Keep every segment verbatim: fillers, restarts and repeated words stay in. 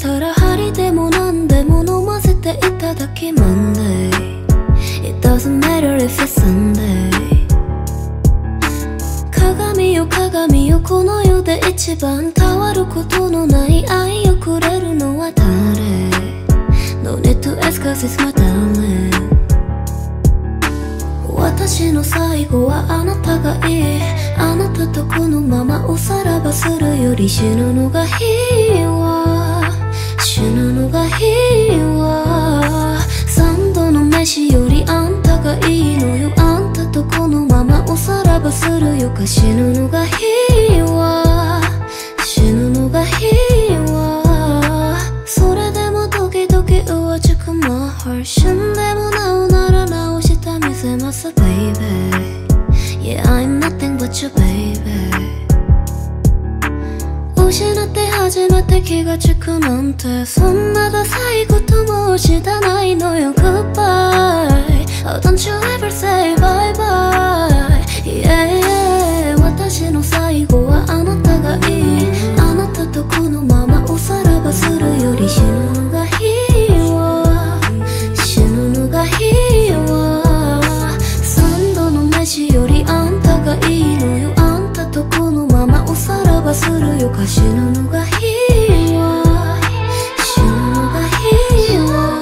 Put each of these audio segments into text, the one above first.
したら針でも何でも飲ませていただき Monday It doesn't matter if it's Sunday 鏡よ鏡よこの世で一番変わることのない愛をくれるのは誰 No need to ask cause it's my darling 私の最後はあなたがいいあなたとこのままおさらばするより死ぬのがいいわ死ぬのがいいわ三度の飯よりあんたがいいのよあんたとこのままおさらばするよか死ぬのがいいわ死ぬのがいいわそれでも時々浮つく My heart 死んでもなおなら直してみせます baby Yeah I'm nothing but your baby 失って初めて気がつくなんてそんなダサいこともしたないのよ Goodbye Oh don't you ever say bye bye Yeah yeah 私の最後はあなたがいいあなたとこのままおさらばするより死ぬのがいいわ死ぬのがいいわ三度の飯よりあんたがいいのよあんたとこのままおさらばするよか死ぬのがいいわ死ぬのがいいわ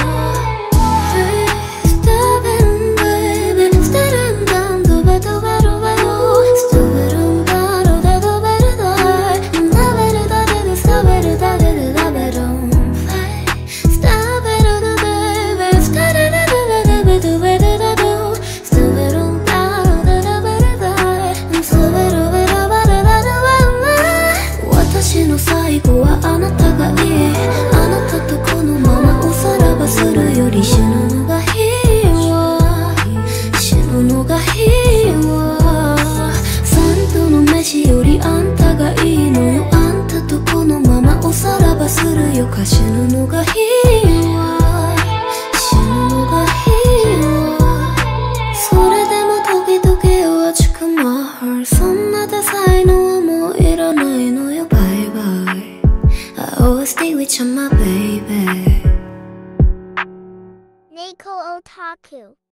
Stop it baby Stop it down ドベドベドベド Stop it down ドベドベドドダベルダデルスタベルダデルダベドン Stop it baby Stop itドベドベドドド Stop it down ドベルダスタベルベドベドベド私の最後はあなたがいいあなたとこのままおさらばするより死ぬのがいいわ死ぬのがいいわ三度の飯よりあんたがいいのよあんたとこのままおさらばするよか死ぬのがいいわ死ぬのがいいわそれでも時々はちくまはそんなダサいのはもういらないのよI always stay with you, my baby. Neko Otaku.